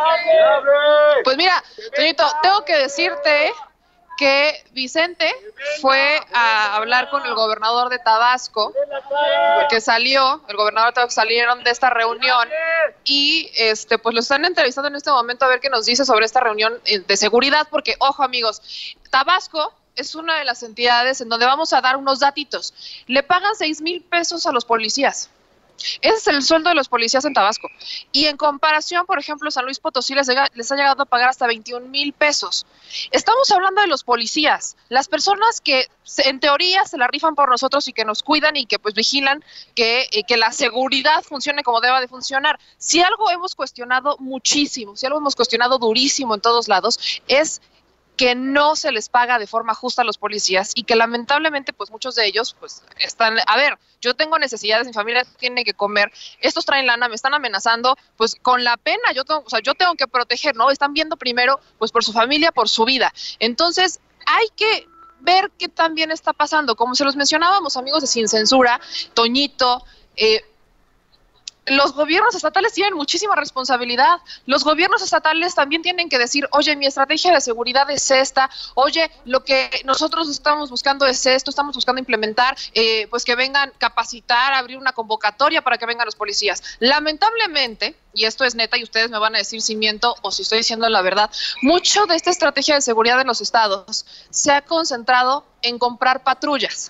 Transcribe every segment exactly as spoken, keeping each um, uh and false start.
Pues mira, Toñito, tengo que decirte que Vicente fue a hablar con el gobernador de Tabasco, porque salió, el gobernador de Tabasco salieron de esta reunión y este pues lo están entrevistando en este momento a ver qué nos dice sobre esta reunión de seguridad, porque, ojo amigos, Tabasco es una de las entidades en donde vamos a dar unos datitos. Le pagan seis mil pesos a los policías. Ese es el sueldo de los policías en Tabasco. Y en comparación, por ejemplo, San Luis Potosí les, llega, les ha llegado a pagar hasta veintiún mil pesos. Estamos hablando de los policías, las personas que en teoría se la rifan por nosotros y que nos cuidan y que pues vigilan que, eh, que la seguridad funcione como deba de funcionar. Si algo hemos cuestionado muchísimo, si algo hemos cuestionado durísimo en todos lados, es que no se les paga de forma justa a los policías y que lamentablemente pues muchos de ellos pues están, a ver, yo tengo necesidades, mi familia tiene que comer, estos traen lana, me están amenazando, pues con la pena, yo tengo, o sea, yo tengo que proteger, ¿no? Están viendo primero pues por su familia, por su vida. Entonces hay que ver qué también está pasando, como se los mencionábamos amigos de Sin Censura, Toñito, eh, los gobiernos estatales tienen muchísima responsabilidad. Los gobiernos estatales también tienen que decir, oye, mi estrategia de seguridad es esta, oye, lo que nosotros estamos buscando es esto, estamos buscando implementar, eh, pues que vengan capacitar, abrir una convocatoria para que vengan los policías. Lamentablemente, y esto es neta y ustedes me van a decir si miento o si estoy diciendo la verdad, mucho de esta estrategia de seguridad en los estados se ha concentrado en comprar patrullas.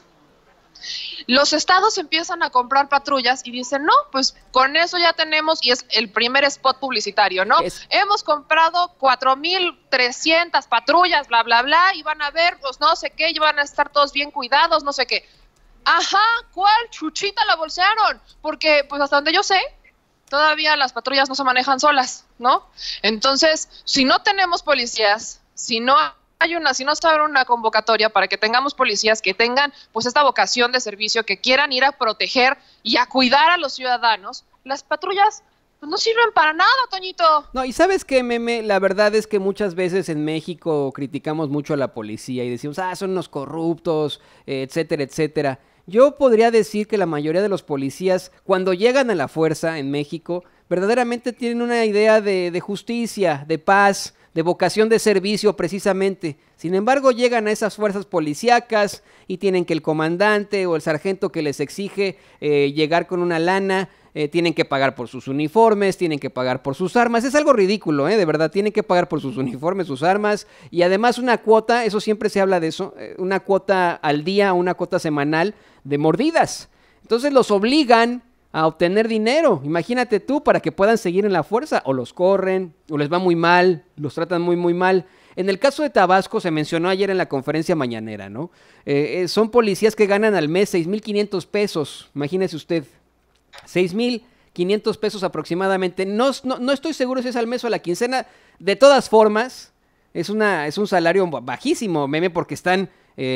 Los estados empiezan a comprar patrullas y dicen, no, pues con eso ya tenemos, y es el primer spot publicitario, ¿no? Es... Hemos comprado cuatro mil trescientas patrullas, bla, bla, bla, y van a ver, pues no sé qué, y van a estar todos bien cuidados, no sé qué. Ajá, ¿cuál chuchita la bolsearon? Porque, pues hasta donde yo sé, todavía las patrullas no se manejan solas, ¿no? Entonces, si no tenemos policías, si no hay una, si no se abre una convocatoria para que tengamos policías que tengan pues esta vocación de servicio, que quieran ir a proteger y a cuidar a los ciudadanos, las patrullas pues no sirven para nada, Toñito. No, y ¿sabes qué, Meme? La verdad es que muchas veces en México criticamos mucho a la policía y decimos, ah, son unos corruptos, eh, etcétera, etcétera. Yo podría decir que la mayoría de los policías, cuando llegan a la fuerza en México, verdaderamente tienen una idea de, de justicia, de paz, de vocación de servicio precisamente. Sin embargo, llegan a esas fuerzas policíacas y tienen que el comandante o el sargento que les exige eh, llegar con una lana, eh, tienen que pagar por sus uniformes, tienen que pagar por sus armas. Es algo ridículo, ¿eh? De verdad, tienen que pagar por sus uniformes, sus armas y además una cuota, eso siempre se habla de eso, eh, una cuota al día, una cuota semanal de mordidas. Entonces los obligan a obtener dinero, imagínate tú, para que puedan seguir en la fuerza, o los corren, o les va muy mal, los tratan muy muy mal. En el caso de Tabasco, se mencionó ayer en la conferencia mañanera, ¿no? Eh, eh, son policías que ganan al mes seis mil quinientos pesos, imagínese usted, seis mil quinientos pesos aproximadamente, no, no, no estoy seguro si es al mes o a la quincena, de todas formas, es, una, es un salario bajísimo, Meme, porque están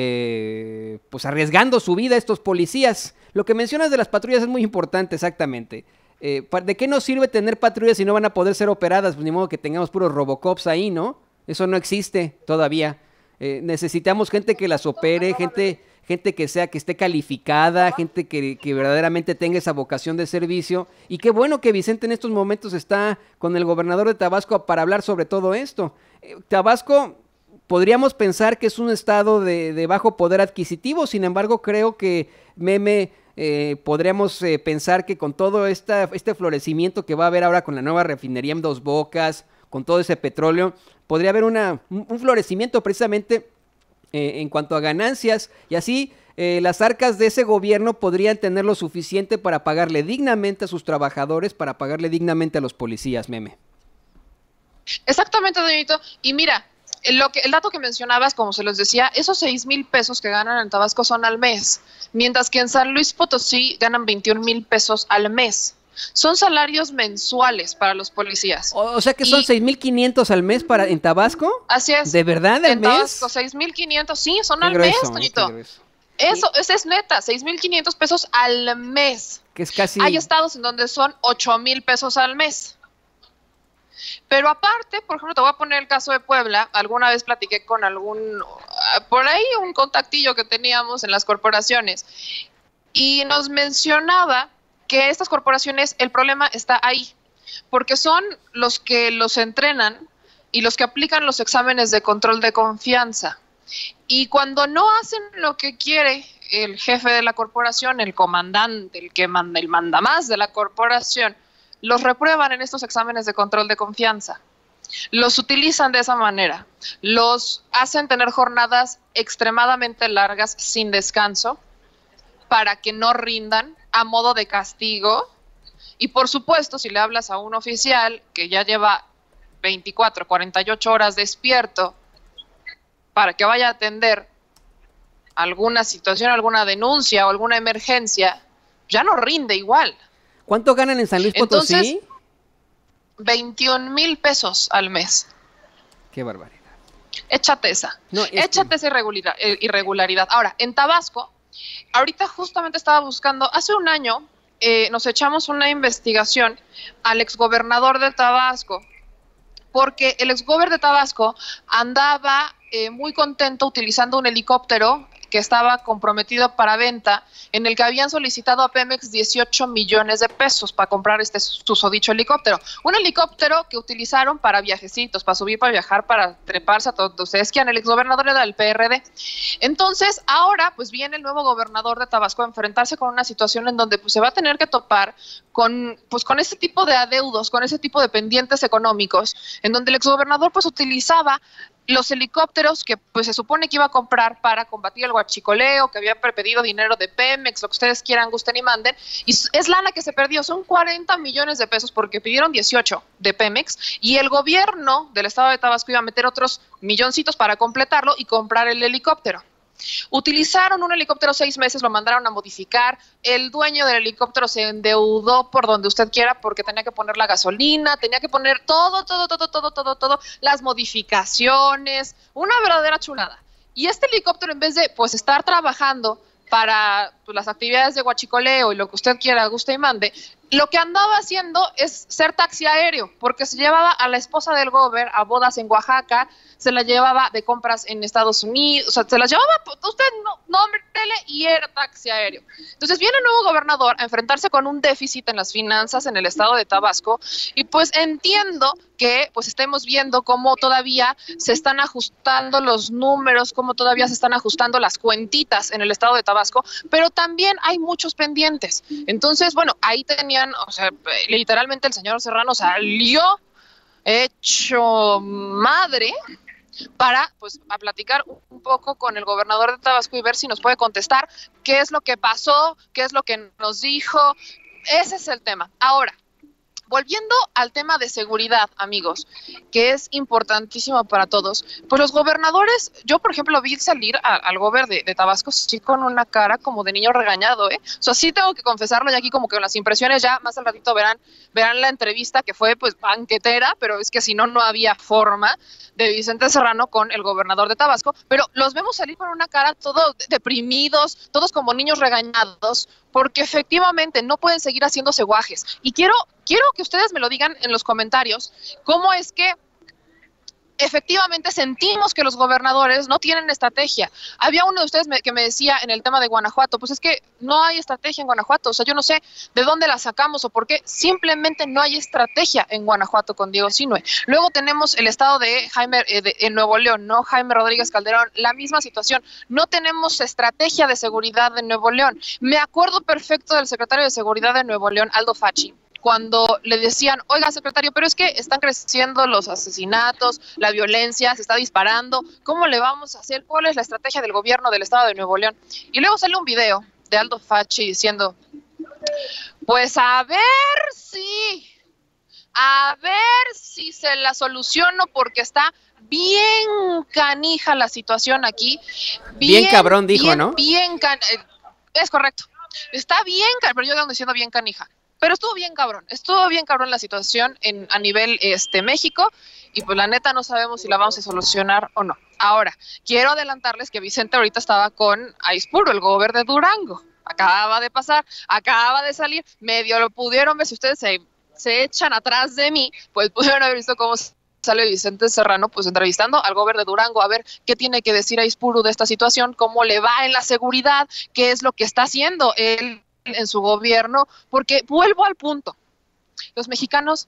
eh, pues arriesgando su vida estos policías. Lo que mencionas de las patrullas es muy importante, exactamente. Eh, ¿De qué nos sirve tener patrullas si no van a poder ser operadas? Pues ni modo que tengamos puros Robocops ahí, ¿no? Eso no existe todavía. Eh, necesitamos gente que las opere, gente, gente que sea, que esté calificada, gente que, que verdaderamente tenga esa vocación de servicio. Y qué bueno que Vicente en estos momentos está con el gobernador de Tabasco para hablar sobre todo esto. Eh, Tabasco, podríamos pensar que es un estado de, de bajo poder adquisitivo, sin embargo creo que Meme... Eh, podríamos eh, pensar que con todo esta, este florecimiento que va a haber ahora con la nueva refinería en Dos Bocas, con todo ese petróleo, podría haber una, un, un florecimiento precisamente eh, en cuanto a ganancias, y así eh, las arcas de ese gobierno podrían tener lo suficiente para pagarle dignamente a sus trabajadores, para pagarle dignamente a los policías, Meme. Exactamente, Doñito, y mira, Lo que, el dato que mencionabas, como se los decía, esos seis mil pesos que ganan en Tabasco son al mes, mientras que en San Luis Potosí ganan veintiún mil pesos al mes. Son salarios mensuales para los policías. O, o sea que son seis mil quinientos al mes para en Tabasco. Así es. ¿De verdad al en mes? Tabasco, seis mil quinientos, sí, son qué al grueso, mes, Toñito. Eso, eso es neta, seis mil quinientos pesos al mes. Que es casi... Hay estados en donde son ocho mil pesos al mes. Pero aparte, por ejemplo, te voy a poner el caso de Puebla. Alguna vez platiqué con algún, por ahí un contactillo que teníamos en las corporaciones y nos mencionaba que estas corporaciones, el problema está ahí, porque son los que los entrenan y los que aplican los exámenes de control de confianza. Y cuando no hacen lo que quiere el jefe de la corporación, el comandante, el que manda, el mandamás de la corporación, los reprueban en estos exámenes de control de confianza. Los utilizan de esa manera, los hacen tener jornadas extremadamente largas sin descanso para que no rindan a modo de castigo. Y por supuesto, si le hablas a un oficial que ya lleva veinticuatro, cuarenta y ocho horas despierto para que vaya a atender alguna situación, alguna denuncia o alguna emergencia, ya no rinde igual. ¿Cuánto ganan en San Luis Potosí? Entonces, veintiún mil pesos al mes. Qué barbaridad. Échate esa. No, es Échate que... esa irregularidad, irregularidad. Ahora, en Tabasco, ahorita justamente estaba buscando, hace un año eh, nos echamos una investigación al exgobernador de Tabasco, porque el exgobernador de Tabasco andaba eh, muy contento utilizando un helicóptero que estaba comprometido para venta, en el que habían solicitado a Pemex dieciocho millones de pesos para comprar este susodicho helicóptero. Un helicóptero que utilizaron para viajecitos, para subir, para viajar, para treparse a todos. Ustedes que el exgobernador era del P R D. Entonces, ahora, pues viene el nuevo gobernador de Tabasco a enfrentarse con una situación en donde pues, se va a tener que topar con, pues, con ese tipo de adeudos, con ese tipo de pendientes económicos, en donde el exgobernador pues utilizaba los helicópteros que pues se supone que iba a comprar para combatir el huachicoleo, que había pedido dinero de Pemex, lo que ustedes quieran, gusten y manden, y es lana que se perdió, son cuarenta millones de pesos porque pidieron dieciocho de Pemex, y el gobierno del estado de Tabasco iba a meter otros milloncitos para completarlo y comprar el helicóptero. Utilizaron un helicóptero seis meses, lo mandaron a modificar, el dueño del helicóptero se endeudó por donde usted quiera porque tenía que poner la gasolina, tenía que poner todo, todo, todo, todo, todo, todo, las modificaciones, una verdadera chulada. Y este helicóptero, en vez de pues estar trabajando para pues, las actividades de huachicoleo y lo que usted quiera, guste y mande, lo que andaba haciendo es ser taxi aéreo, porque se llevaba a la esposa del gober a bodas en Oaxaca, se la llevaba de compras en Estados Unidos, o sea, se la llevaba, usted no, nómbrele, y era taxi aéreo. Entonces viene el nuevo gobernador a enfrentarse con un déficit en las finanzas en el estado de Tabasco, y pues entiendo que pues estemos viendo cómo todavía se están ajustando los números, cómo todavía se están ajustando las cuentitas en el estado de Tabasco, pero también hay muchos pendientes. Entonces, bueno, ahí tenían, o sea, literalmente el señor Serrano salió hecho madre para pues a platicar un poco con el gobernador de Tabasco y ver si nos puede contestar qué es lo que pasó, qué es lo que nos dijo. Ese es el tema. Ahora, volviendo al tema de seguridad, amigos, que es importantísimo para todos, pues los gobernadores, yo por ejemplo vi salir a, al gober de, de Tabasco sí con una cara como de niño regañado, ¿eh? O sea, sí tengo que confesarlo, y aquí como que las impresiones ya más al ratito verán, verán la entrevista que fue pues banquetera, pero es que si no, no había forma, de Vicente Serrano con el gobernador de Tabasco, pero los vemos salir con una cara todos deprimidos, todos como niños regañados, porque efectivamente no pueden seguir haciéndose guajes. Y quiero, quiero que ustedes me lo digan en los comentarios, cómo es que efectivamente sentimos que los gobernadores no tienen estrategia. Había uno de ustedes me, que me decía en el tema de Guanajuato, pues es que no hay estrategia en Guanajuato, o sea, yo no sé de dónde la sacamos o por qué, simplemente no hay estrategia en Guanajuato con Diego Sinue. Luego tenemos el estado de Jaime, eh, de, en Nuevo León, ¿no? Jaime Rodríguez Calderón, la misma situación, no tenemos estrategia de seguridad en Nuevo León. Me acuerdo perfecto del secretario de Seguridad de Nuevo León, Aldo Facci, cuando le decían, oiga, secretario, pero es que están creciendo los asesinatos, la violencia, se está disparando, ¿cómo le vamos a hacer? ¿Cuál es la estrategia del gobierno del estado de Nuevo León? Y luego sale un video de Aldo Facci diciendo, pues a ver si, a ver si se la soluciono porque está bien canija la situación aquí. Bien, bien cabrón dijo, bien, ¿no? Bien, can es correcto. Está bien, pero yo ando diciendo bien canija. Pero estuvo bien cabrón, estuvo bien cabrón la situación en, a nivel este, México, y pues la neta no sabemos si la vamos a solucionar o no. Ahora, quiero adelantarles que Vicente ahorita estaba con Aispuro, el gobernador de Durango. Acaba de pasar, acaba de salir, medio lo pudieron ver, si ustedes se, se echan atrás de mí, pues pudieron haber visto cómo sale Vicente Serrano pues entrevistando al gobernador de Durango a ver qué tiene que decir Aispuro de esta situación, cómo le va en la seguridad, qué es lo que está haciendo él en su gobierno, porque vuelvo al punto, Los mexicanos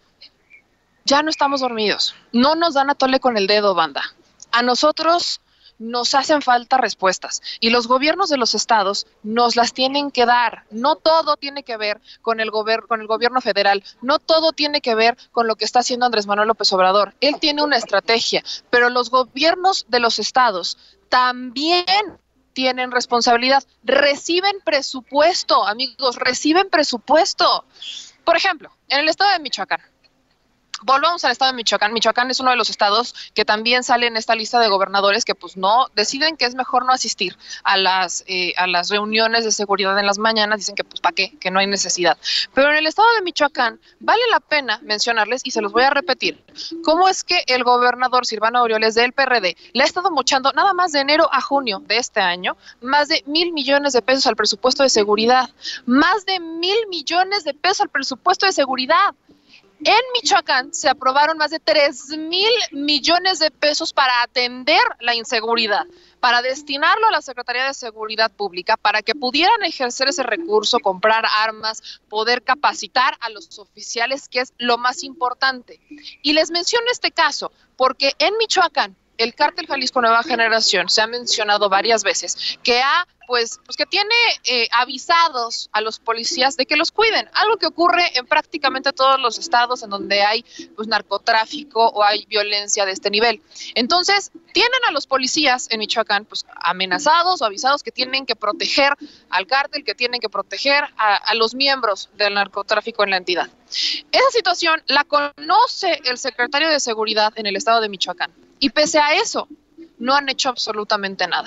ya no estamos dormidos. No nos dan a tole con el dedo, banda. A nosotros nos hacen falta respuestas y los gobiernos de los estados nos las tienen que dar. No todo tiene que ver con el, gober con el gobierno federal, no todo tiene que ver con lo que está haciendo Andrés Manuel López Obrador. Él tiene una estrategia, pero los gobiernos de los estados también tienen responsabilidad. Reciben presupuesto, amigos, reciben presupuesto. Por ejemplo, en el estado de Michoacán, volvamos al estado de Michoacán. Michoacán es uno de los estados que también sale en esta lista de gobernadores que pues no, deciden que es mejor no asistir a las, eh, a las reuniones de seguridad en las mañanas, dicen que pues para qué, que no hay necesidad. Pero en el estado de Michoacán vale la pena mencionarles, y se los voy a repetir, cómo es que el gobernador Silvano Aureoles del P R D le ha estado mochando nada más de enero a junio de este año, más de mil millones de pesos al presupuesto de seguridad, más de mil millones de pesos al presupuesto de seguridad. En Michoacán se aprobaron más de tres mil millones de pesos para atender la inseguridad, para destinarlo a la Secretaría de Seguridad Pública, para que pudieran ejercer ese recurso, comprar armas, poder capacitar a los oficiales, que es lo más importante. Y les menciono este caso porque en Michoacán el Cártel Jalisco Nueva Generación se ha mencionado varias veces que ha pues, pues que tiene eh, avisados a los policías de que los cuiden, algo que ocurre en prácticamente todos los estados en donde hay pues narcotráfico o hay violencia de este nivel. Entonces, tienen a los policías en Michoacán pues amenazados o avisados que tienen que proteger al cártel, que tienen que proteger a, a los miembros del narcotráfico en la entidad. Esa situación la conoce el secretario de Seguridad en el estado de Michoacán y pese a eso no han hecho absolutamente nada.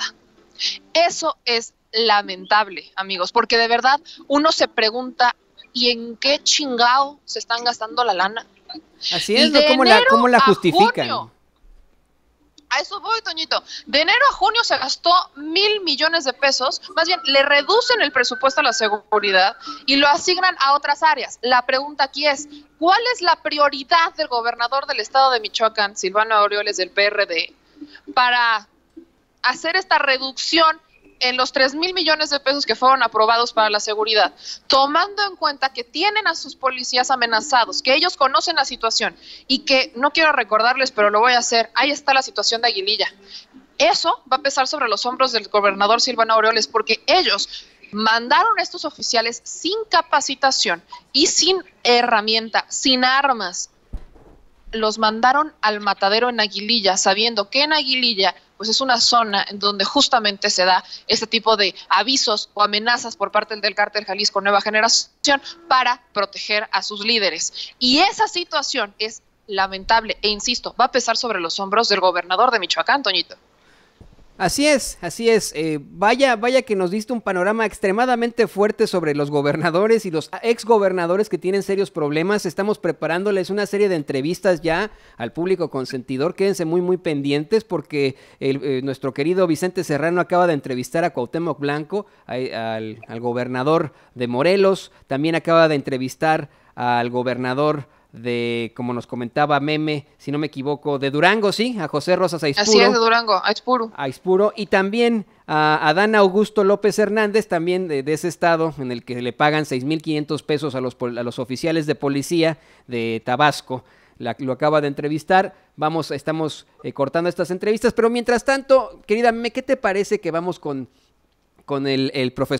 Eso es lamentable, amigos, porque de verdad uno se pregunta, ¿y en qué chingao se están gastando la lana? Así es, ¿no? ¿Cómo la, cómo la justifican? Junio, a eso voy, Toñito. De enero a junio se gastó mil millones de pesos, más bien le reducen el presupuesto a la seguridad y lo asignan a otras áreas. La pregunta aquí es, ¿cuál es la prioridad del gobernador del estado de Michoacán, Silvano Aureoles del P R D, para hacer esta reducción en los tres mil millones de pesos que fueron aprobados para la seguridad, tomando en cuenta que tienen a sus policías amenazados, que ellos conocen la situación y que, no quiero recordarles, pero lo voy a hacer, ahí está la situación de Aguililla? Eso va a pesar sobre los hombros del gobernador Silvano Aureoles, porque ellos mandaron a estos oficiales sin capacitación y sin herramienta, sin armas. Los mandaron al matadero en Aguililla, sabiendo que en Aguililla pues es una zona en donde justamente se da este tipo de avisos o amenazas por parte del Cártel Jalisco Nueva Generación para proteger a sus líderes. Y esa situación es lamentable e insisto, va a pesar sobre los hombros del gobernador de Michoacán, Toñito. Así es, así es. Eh, vaya, vaya que nos diste un panorama extremadamente fuerte sobre los gobernadores y los exgobernadores que tienen serios problemas. Estamos preparándoles una serie de entrevistas ya al público consentidor. Quédense muy, muy pendientes porque el, eh, nuestro querido Vicente Serrano acaba de entrevistar a Cuauhtémoc Blanco, a, al, al gobernador de Morelos. También acaba de entrevistar al gobernador de, como nos comentaba Meme, si no me equivoco, de Durango, sí, a José Rosas Aispuro. Así es, de Durango, Aispuro. Aispuro, y también a Adán Augusto López Hernández, también de, de ese estado, en el que le pagan seis mil quinientos pesos a los, a los oficiales de policía de Tabasco. La, lo acaba de entrevistar, vamos, estamos eh, cortando estas entrevistas, pero mientras tanto, querida Meme, ¿qué te parece que vamos con, con el, el profesor?